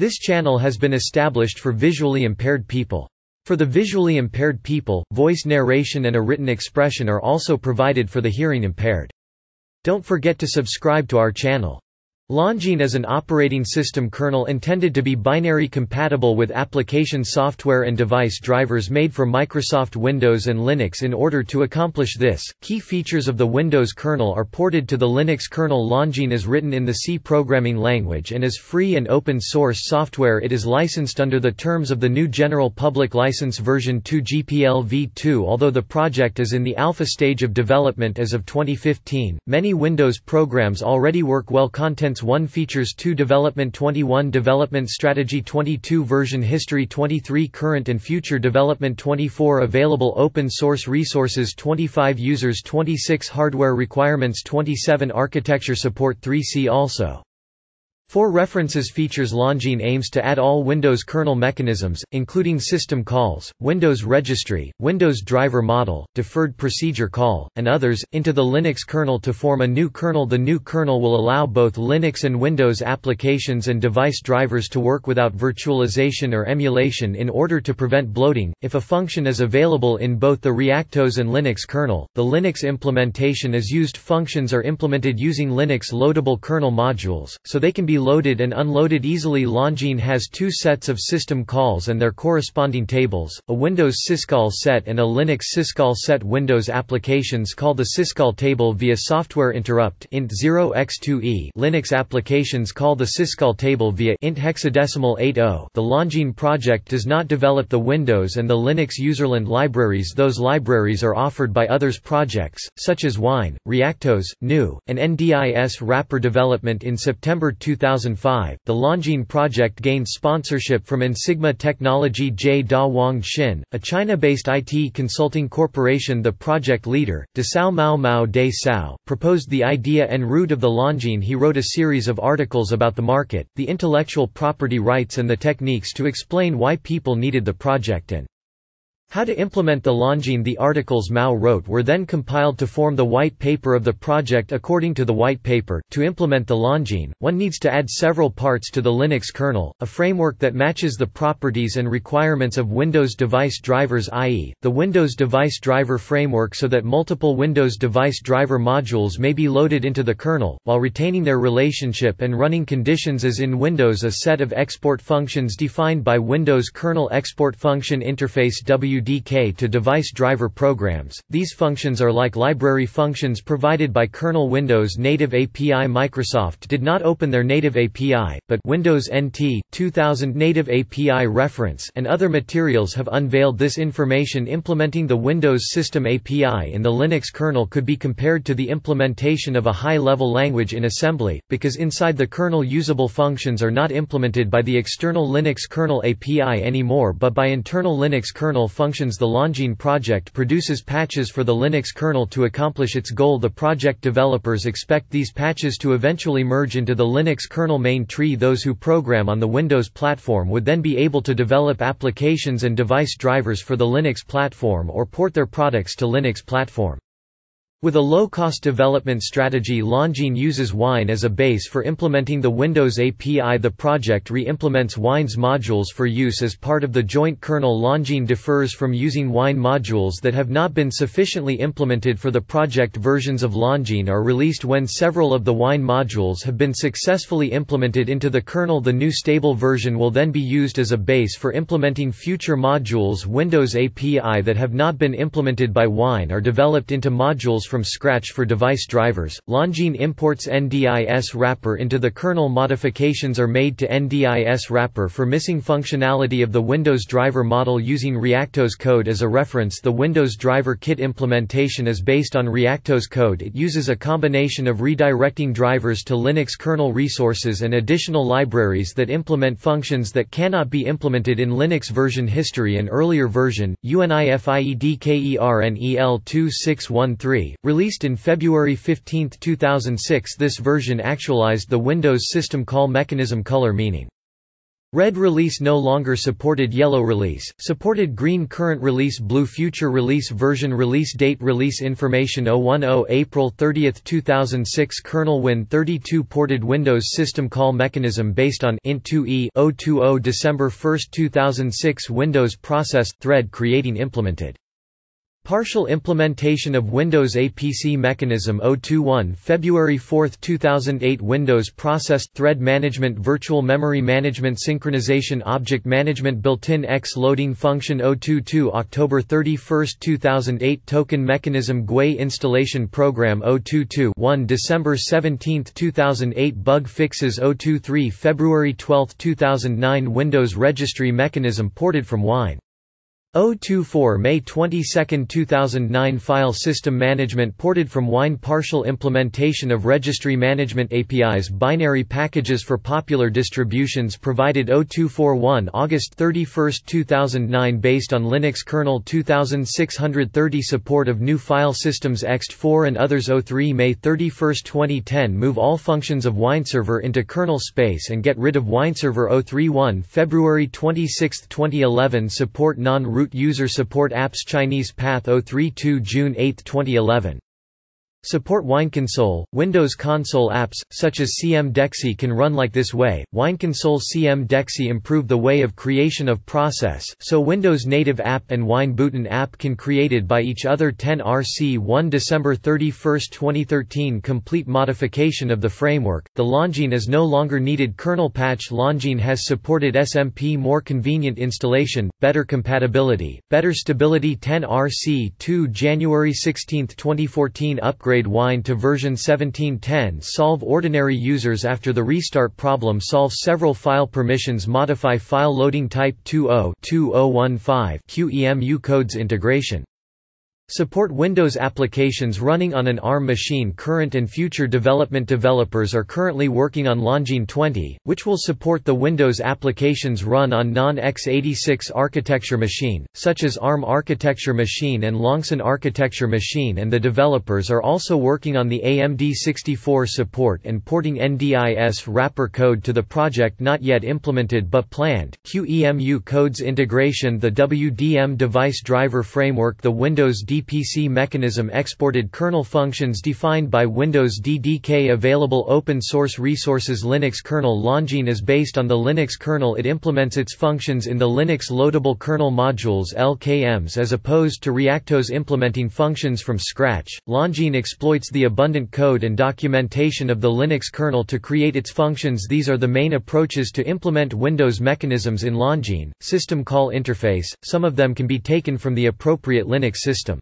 This channel has been established for visually impaired people. For the visually impaired people, voice narration and a written expression are also provided for the hearing impaired. Don't forget to subscribe to our channel. Longene is an operating system kernel intended to be binary compatible with application software and device drivers made for Microsoft Windows and Linux. In order to accomplish this, key features of the Windows kernel are ported to the Linux kernel. Longene is written in the C programming language and is free and open source software. It is licensed under the terms of the GNU General Public License version 2 GPL v2. Although the project is in the alpha stage of development as of 2015, many Windows programs already work well. Contents: 1 Features, 2 Development, 21 Development Strategy, 22 Version History, 23 Current and Future Development, 24 Available Open Source Resources, 25 Users, 26 Hardware Requirements, 27 Architecture Support. 3 See also. 4 References. Features. Longene aims to add all Windows kernel mechanisms, including system calls, Windows registry, Windows driver model, deferred procedure call, and others, into the Linux kernel to form a new kernel. The new kernel will allow both Linux and Windows applications and device drivers to work without virtualization or emulation in order to prevent bloating. If a function is available in both the ReactOS and Linux kernel, the Linux implementation is used. Functions are implemented using Linux loadable kernel modules, so they can be loaded and unloaded easily. Longene has 2 sets of system calls and their corresponding tables, a Windows syscall set and a Linux syscall set. Windows applications call the syscall table via software interrupt int 0x2e. Linux applications call the syscall table via int hexadecimal 80. The Longene project does not develop the Windows and the Linux userland libraries. Those libraries are offered by others projects, such as Wine, ReactOS, GNU, and NDIS wrapper development. In September 2005, the Longene project gained sponsorship from Ensigma Technology. J. Da Wang Xin, a China-based IT consulting corporation. The project leader, Dasao Mao Mao De Sao, proposed the idea and root of the Longene. He wrote a series of articles about the market, the intellectual property rights and the techniques to explain why people needed the project and how to implement the Longene. The articles Mao wrote were then compiled to form the white paper of the project. According to the white paper, to implement the Longene, one needs to add several parts to the Linux kernel, a framework that matches the properties and requirements of Windows device drivers, i.e., the Windows device driver framework, so that multiple Windows device driver modules may be loaded into the kernel, while retaining their relationship and running conditions as in Windows. A set of export functions defined by Windows kernel export function interface WDK to device driver programs. These functions are like library functions provided by kernel. Windows Native API. Microsoft did not open their native API, but Windows NT 2000 Native API reference and other materials have unveiled this information. Implementing the Windows System API in the Linux kernel could be compared to the implementation of a high-level language in assembly, because inside the kernel usable functions are not implemented by the external Linux kernel API anymore but by internal Linux kernel functions. The Longene project produces patches for the Linux kernel to accomplish its goal. The project developers expect these patches to eventually merge into the Linux kernel main tree. Those who program on the Windows platform would then be able to develop applications and device drivers for the Linux platform or port their products to Linux platform. With a low-cost development strategy, Longene uses Wine as a base for implementing the Windows API. The project re-implements Wine's modules for use as part of the joint kernel. Longene differs from using Wine modules that have not been sufficiently implemented for the project. Versions of Longene are released when several of the Wine modules have been successfully implemented into the kernel. The new stable version will then be used as a base for implementing future modules. Windows API that have not been implemented by Wine are developed into modules from scratch for device drivers. Longene imports NDIS wrapper into the kernel. Modifications are made to NDIS wrapper for missing functionality of the Windows driver model using ReactOS code as a reference. The Windows driver kit implementation is based on ReactOS code. It uses a combination of redirecting drivers to Linux kernel resources and additional libraries that implement functions that cannot be implemented in Linux version history. An earlier version, UNIFIEDKERNEL 2613, released in February 15, 2006. This version actualized the Windows system call mechanism color meaning. Red release no longer supported. Yellow release supported. Green current release. Blue future release. Version release date. Release information 010 April 30, 2006. Kernel Win32 ported. Windows system call mechanism based on int2e 020 December 1, 2006. Windows process thread creating implemented. Partial implementation of Windows APC mechanism 021 February 4, 2008. Windows process thread management. Virtual memory management. Synchronization. Object management. Built-in X loading function 022 October 31, 2008. Token mechanism. GUI installation program 022 1 December 17, 2008. Bug fixes 023 February 12, 2009. Windows registry mechanism ported from Wine 024 May 22, 2009. File system management ported from Wine. Partial implementation of registry management APIs. Binary packages for popular distributions provided 0241 August 31, 2009. Based on Linux kernel 2630. Support of new file systems ext4 and others 03 May 31, 2010. Move all functions of Wineserver into kernel space and get rid of Wineserver 031 February 26, 2011. Support non-root user support apps. Chinese path 032 June 8, 2011. Support Wine Console. Windows console apps, such as CM-DEXI can run like this way. Wine Console CM-DEXI improve the way of creation of process, so Windows native app and Wine Button app can created by each other. 10 RC 1 December 31, 2013. Complete modification of the framework. The Longene is no longer needed. Kernel patch. Longene has supported SMP. More convenient installation, better compatibility, better stability. 10 RC 2 January 16, 2014. Upgrade Wine to version 1710. Solve ordinary users after the restart problem. Solve several file permissions. Modify file loading type 20.2015 QEMU codes integration. Support Windows applications running on an ARM machine. Current and future development. Developers are currently working on Longene 20, which will support the Windows applications run on non-x86 architecture machine, such as ARM architecture machine and Longene architecture machine, and the developers are also working on the AMD64 support and porting NDIS wrapper code to the project not yet implemented but planned. QEMU codes integration. The WDM device driver framework. The Windows DPC mechanism exported kernel functions defined by Windows DDK. Available open source resources. Linux kernel. Longene is based on the Linux kernel. It implements its functions in the Linux loadable kernel modules LKMs as opposed to Reactos implementing functions from scratch. Longene exploits the abundant code and documentation of the Linux kernel to create its functions. These are the main approaches to implement Windows mechanisms in Longene. System call interface. Some of them can be taken from the appropriate Linux system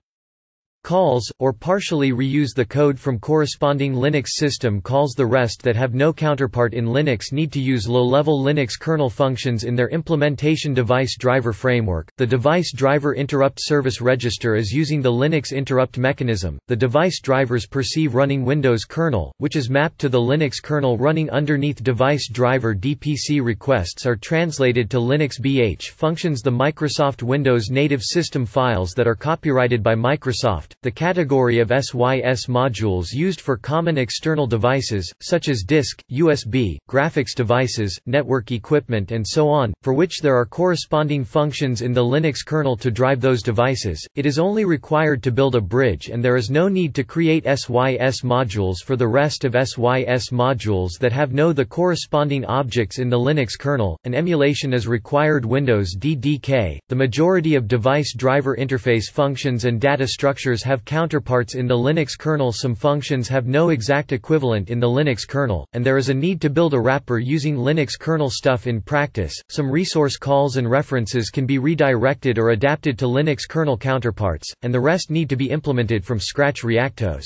calls, or partially reuse the code from corresponding Linux system calls. The rest that have no counterpart in Linux need to use low-level Linux kernel functions in their implementation. Device driver framework. The device driver interrupt service register is using the Linux interrupt mechanism. The device drivers perceive running Windows kernel, which is mapped to the Linux kernel running underneath device driver. DPC requests are translated to Linux BH functions. The Microsoft Windows native system files that are copyrighted by Microsoft. The category of SYS modules used for common external devices, such as disk, USB, graphics devices, network equipment and so on, for which there are corresponding functions in the Linux kernel to drive those devices. It is only required to build a bridge and there is no need to create SYS modules for the rest of SYS modules that have the corresponding objects in the Linux kernel. An emulation is required. Windows DDK. The majority of device driver interface functions and data structures have counterparts in the Linux kernel. Some functions have no exact equivalent in the Linux kernel, and there is a need to build a wrapper using Linux kernel stuff. In practice, some resource calls and references can be redirected or adapted to Linux kernel counterparts, and the rest need to be implemented from scratch. Reactos.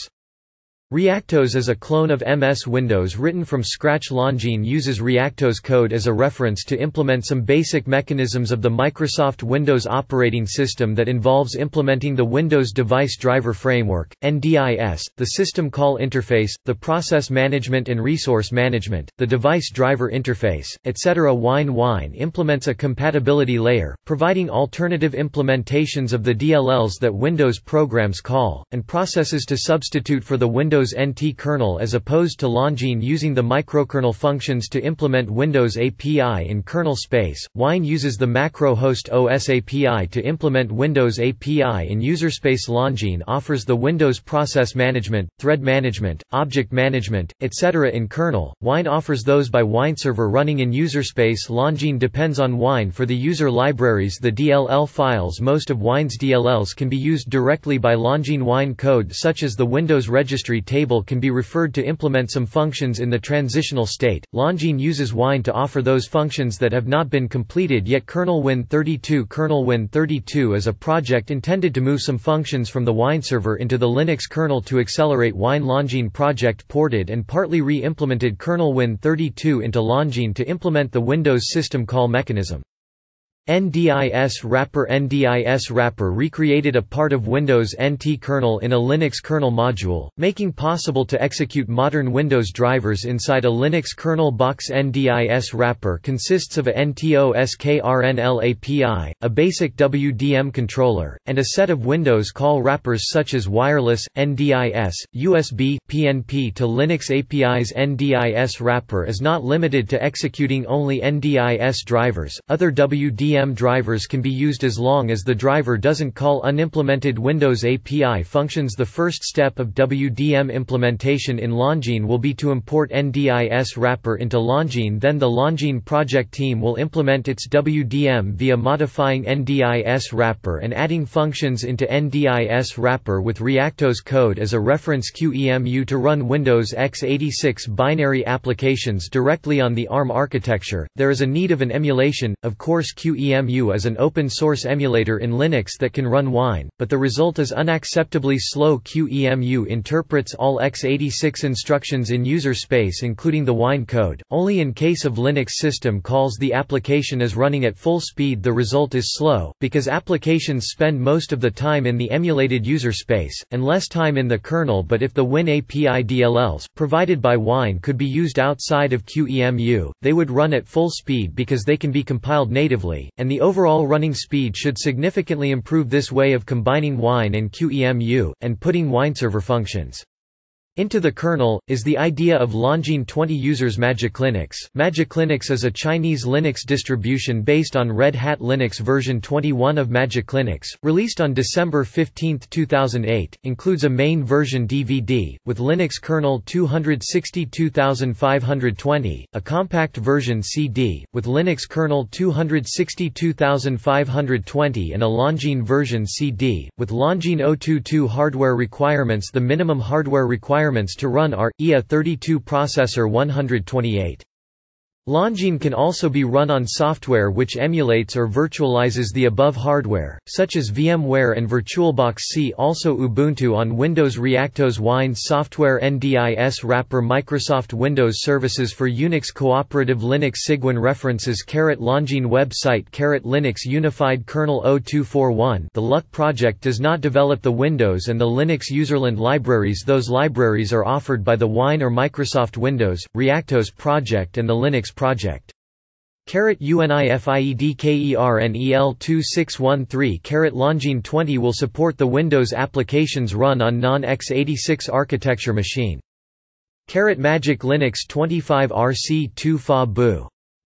Reactos is a clone of MS Windows written from scratch. Longene uses Reactos code as a reference to implement some basic mechanisms of the Microsoft Windows operating system that involves implementing the Windows Device Driver Framework, NDIS, the System Call Interface, the Process Management and Resource Management, the Device Driver Interface, etc. Wine implements a compatibility layer, providing alternative implementations of the DLLs that Windows programs call, and processes to substitute for the Windows Windows NT kernel as opposed to Longene using the microkernel functions to implement Windows API in kernel space. Wine uses the macro host OS API to implement Windows API in userspace. Longene offers the Windows process management, thread management, object management, etc. in kernel. Wine offers those by Wine server running in userspace. Longene depends on Wine for the user libraries, the DLL files. Most of Wine's DLLs can be used directly by Longene. Wine code such as the Windows registry table can be referred to implement some functions in the transitional state. Longene uses Wine to offer those functions that have not been completed yet. Kernel Win32 Kernel Win32 is a project intended to move some functions from the Wine server into the Linux kernel to accelerate Wine. Longene project ported and partly re-implemented kernel Win32 into Longene to implement the Windows system call mechanism. NDIS wrapper recreated a part of Windows NT kernel in a Linux kernel module, making possible to execute modern Windows drivers inside a Linux kernel box. NDIS wrapper consists of a NTOSKRNL API, a basic WDM controller, and a set of Windows call wrappers such as wireless, NDIS, USB, PNP to Linux APIs. NDIS wrapper is not limited to executing only NDIS drivers. Other WDM drivers can be used as long as the driver doesn't call unimplemented Windows API functions. The first step of WDM implementation in Longene will be to import NDIS wrapper into Longene. Then the Longene project team will implement its WDM via modifying NDIS wrapper and adding functions into NDIS wrapper with Reactos code as a reference. QEMU to run Windows x86 binary applications directly on the ARM architecture. There is a need of an emulation, of course. QEMU is an open-source emulator in Linux that can run Wine, but the result is unacceptably slow. QEMU interprets all x86 instructions in user space including the Wine code. Only in case of Linux system calls the application is running at full speed the result is slow, because applications spend most of the time in the emulated user space, and less time in the kernel. But if the Win API DLLs, provided by Wine could be used outside of QEMU, they would run at full speed because they can be compiled natively, and the overall running speed should significantly improve. This way of combining Wine and QEMU, and putting Wineserver functions into the kernel, is the idea of Longene 20 users. Magic Linux. Magic Linux is a Chinese Linux distribution based on Red Hat Linux version 21 of Magic Linux, released on December 15, 2008, includes a main version DVD, with Linux kernel 262520, a compact version CD, with Linux kernel 262520 and a Longene version CD, with Longene 022 hardware requirements. The minimum hardware requirements to run are, IA32 processor 128. Longene can also be run on software which emulates or virtualizes the above hardware, such as VMware and VirtualBox. See also Ubuntu on Windows. Reactos Wine software. NDIS wrapper Microsoft Windows Services for Unix Cooperative Linux Sigwin references. Longene website. Linux Unified Kernel 0241. The LUK project does not develop the Windows and the Linux userland libraries. Those libraries are offered by the Wine or Microsoft Windows, Reactos project and the Linux project. UNIFIEDKERNEL 2613. Longene 20 will support the Windows applications run on non-x86 architecture machine. Magic Linux 25 RC2 Fa Boo